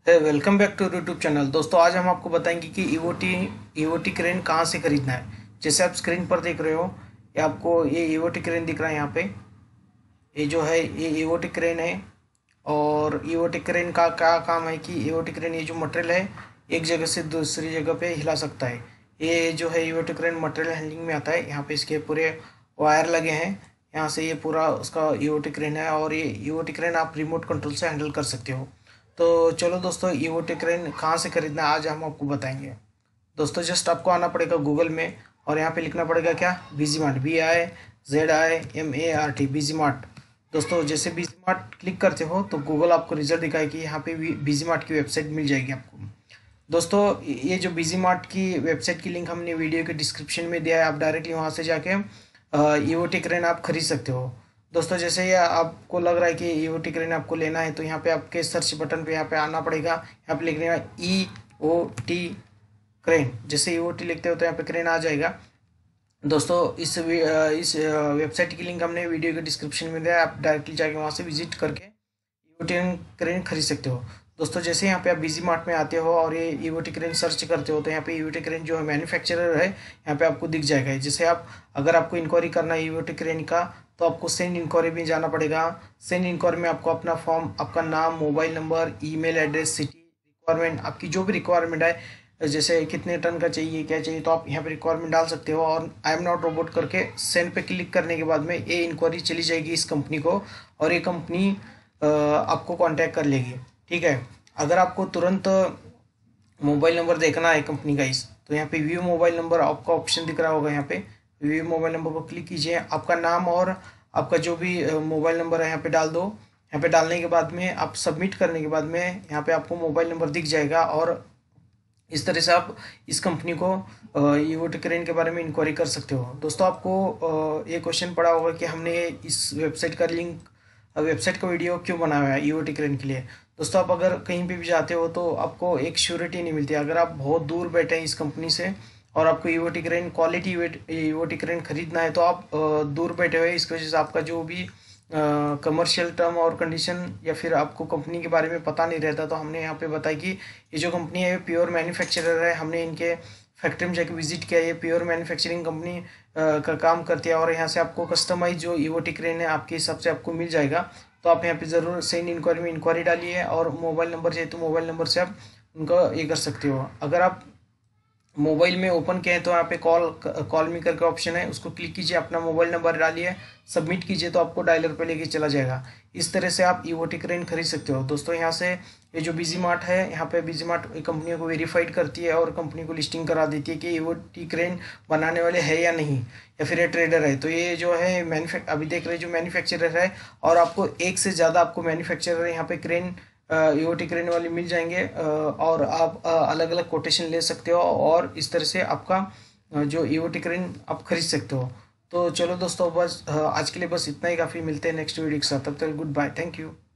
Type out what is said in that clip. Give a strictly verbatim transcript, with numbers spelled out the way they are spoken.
Welcome back to YouTube channel. दोस्तों आज हम आपको बताएंगे कि ईओटी ईओटी क्रेन कहाँ से खरीदना है। जैसे आप स्क्रीन पर देख रहे हो, ये आपको ये ईओटी क्रेन दिख रहा है। यहाँ पे ये जो है ये ईओटी क्रेन है। और ईओटी क्रेन का क्या काम है कि ईओटी क्रेन ये जो मटेरियल है एक जगह से दूसरी जगह पे हिला सकता है। ये जो है ईओटी क्रेन मटेरियल हैंडलिंग में आता है। यहाँ पे इसके पूरे वायर लगे हैं। यहाँ से ये पूरा उसका ईओटी क्रेन है और ये ईओटी क्रेन आप रिमोट कंट्रोल से हैंडल कर सकते हो। तो चलो दोस्तों, ईओटी क्रेन कहाँ से खरीदना है आज हम आपको बताएंगे। दोस्तों जस्ट आपको आना पड़ेगा गूगल में और यहाँ पे लिखना पड़ेगा क्या, Bizi mart, B I Z I M A R T, Bizi mart. दोस्तों जैसे बीजी मार्ट क्लिक करते हो तो गूगल आपको रिजल्ट दिखाएगी। यहाँ पे बीजी मार्ट की वेबसाइट मिल जाएगी आपको। दोस्तों ये जो बीजी मार्ट की वेबसाइट की लिंक हमने वीडियो के डिस्क्रिप्शन में दिया है, आप डायरेक्टली वहाँ से जाके ईओटी क्रेन आप खरीद सकते हो। दोस्तों जैसे ये आपको लग रहा है कि ईओटी क्रेन आपको लेना है तो यहाँ पे आपके सर्च बटन पे यहाँ पे आना पड़ेगा। यहाँ पे लिखने का ई ओ टी क्रेन, जैसे ई ओ टी लिखते हो तो यहाँ पे क्रेन आ जाएगा। दोस्तों इस इस वेबसाइट की लिंक हमने वीडियो के डिस्क्रिप्शन में दिया है, आप डायरेक्टली जाके वहाँ से विजिट करके ईओटी क्रेन खरीद सकते हो। दोस्तों जैसे यहाँ पे आप बीजी मार्ट में आते हो और ये ईओटी क्रेन सर्च करते हो तो यहाँ पे ईओटी क्रेन जो है मैन्युफैक्चरर है यहाँ पे आपको दिख जाएगा। जैसे आप अगर आपको इंक्वायरी करना है ईओटी क्रेन का तो आपको सेंड इंक्वायरी में जाना पड़ेगा। सेंड इंक्वायरी में आपको अपना फॉर्म, आपका नाम, mobile number, email address, city, requirement, आपकी जो भी रिक्वायरमेंट है, जैसे कितने टन का चाहिए, क्या चाहिए, तो आप यहाँ पे रिक्वायरमेंट डाल सकते हो। और आई एम नॉट रोबोट करके सेंड पे क्लिक करने के बाद में ये इंक्वायरी चली जाएगी इस कंपनी को और ये कंपनी आपको कांटेक्ट कर लेगी। ठीक है। अगर आपको तुरंत मोबाइल नंबर देखना है कंपनी का इस, तो यहाँ पे व्यू मोबाइल नंबर आपका ऑप्शन दिख रहा होगा। यहाँ पे व्यू मोबाइल नंबर को क्लिक कीजिए, आपका नाम और आपका जो भी मोबाइल नंबर है यहाँ पे डाल दो। यहाँ पे डालने के बाद में आप सबमिट करने के बाद में यहाँ पे आपको मोबाइल नंबर दिख जाएगा और इस तरह से आप इस कंपनी को ईओटी क्रेन के बारे में इंक्वायरी कर सकते हो। दोस्तों आपको ये क्वेश्चन पड़ा होगा कि हमने इस वेबसाइट का लिंक, वेबसाइट का वीडियो क्यों बनाया है ईओटी क्रेन के लिए। दोस्तों आप अगर कहीं पे भी जाते हो तो आपको एक श्योरिटी नहीं मिलती। अगर आप बहुत दूर बैठे हैं इस कंपनी से और आपको EOT crane, quality EOT crane खरीदना है तो आप दूर बैठे हुए, इसकी वजह से आपका जो भी कमर्शियल टर्म और कंडीशन या फिर आपको कंपनी के बारे में पता नहीं रहता। तो हमने यहाँ पे बताया कि ये जो कंपनी है प्योर मैन्युफैक्चरर है। हमने इनके फैक्ट्री में जाके विजिट किया, ये प्योर मैन्युफैक्चरिंग कंपनी का काम करती है और यहाँ से आपको कस्टमाइज जो ईओटी क्रेन है आपके हिसाब से आपको मिल जाएगा। तो आप यहाँ पे ज़रूर सेंड इंक्वायरी में इंक्वायरी डालिए और मोबाइल नंबर चाहिए तो मोबाइल नंबर से आप उनका ये कर सकते हो। अगर आप मोबाइल में ओपन किए हैं तो यहाँ पे कॉल कॉल मी करके ऑप्शन है, उसको क्लिक कीजिए, अपना मोबाइल नंबर डालिए, सबमिट कीजिए तो आपको डायलर पे लेके चला जाएगा। इस तरह से आप ईओटी क्रेन खरीद सकते हो। दोस्तों यहाँ से ये जो बीजी मार्ट है, यहाँ पे बीजी मार्ट कंपनियों को वेरीफाइड करती है और कंपनी को लिस्टिंग करा देती है कि ईओटी क्रेन बनाने वाले है या नहीं, या फिर ये ट्रेडर है। तो ये जो है मैन्युफैक्चर, अभी देख रहे जो मैन्युफैक्चरर है और आपको एक से ज़्यादा आपको मैन्युफैक्चरर यहाँ पे क्रेन ईओटी क्रेन वाली मिल जाएंगे और आप अलग अलग कोटेशन ले सकते हो और इस तरह से आपका जो ईओटी क्रेन आप खरीद सकते हो। तो चलो दोस्तों, बस आज के लिए बस इतना ही काफ़ी। मिलते हैं नेक्स्ट वीडियो के साथ, तब तक गुड बाय, थैंक यू।